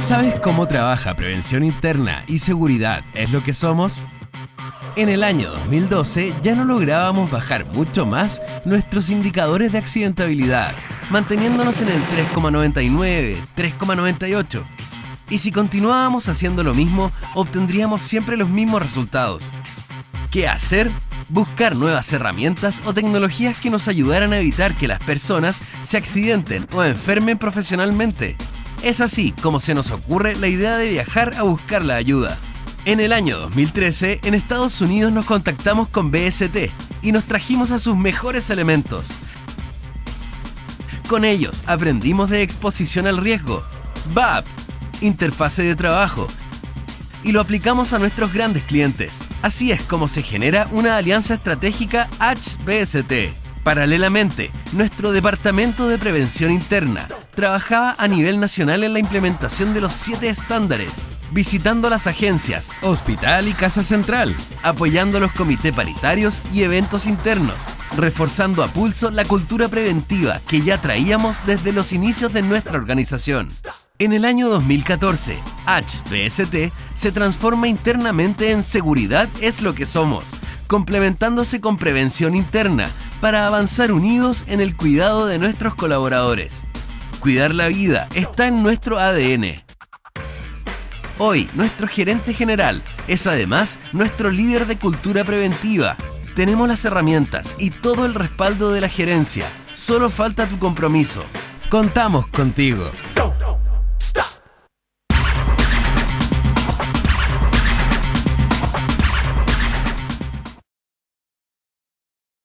¿Sabes cómo trabaja prevención interna y seguridad es lo que somos? En el año 2012 ya no lográbamos bajar mucho más nuestros indicadores de accidentabilidad, manteniéndonos en el 3,99, 3,98. Y si continuábamos haciendo lo mismo, obtendríamos siempre los mismos resultados. ¿Qué hacer? Buscar nuevas herramientas o tecnologías que nos ayudaran a evitar que las personas se accidenten o enfermen profesionalmente. Es así como se nos ocurre la idea de viajar a buscar la ayuda. En el año 2013, en Estados Unidos nos contactamos con BST y nos trajimos a sus mejores elementos. Con ellos aprendimos de exposición al riesgo, VAP, interfase de trabajo, y lo aplicamos a nuestros grandes clientes. Así es como se genera una alianza estratégica H-BST. Paralelamente, nuestro Departamento de Prevención Interna trabajaba a nivel nacional en la implementación de los 7 estándares, visitando las agencias, hospital y casa central, apoyando los comités paritarios y eventos internos, reforzando a pulso la cultura preventiva que ya traíamos desde los inicios de nuestra organización. En el año 2014, HBST se transforma internamente en Seguridad es lo que somos, complementándose con Prevención Interna para avanzar unidos en el cuidado de nuestros colaboradores. Cuidar la vida está en nuestro ADN. Hoy, nuestro gerente general es además nuestro líder de cultura preventiva. Tenemos las herramientas y todo el respaldo de la gerencia. Solo falta tu compromiso. Contamos contigo.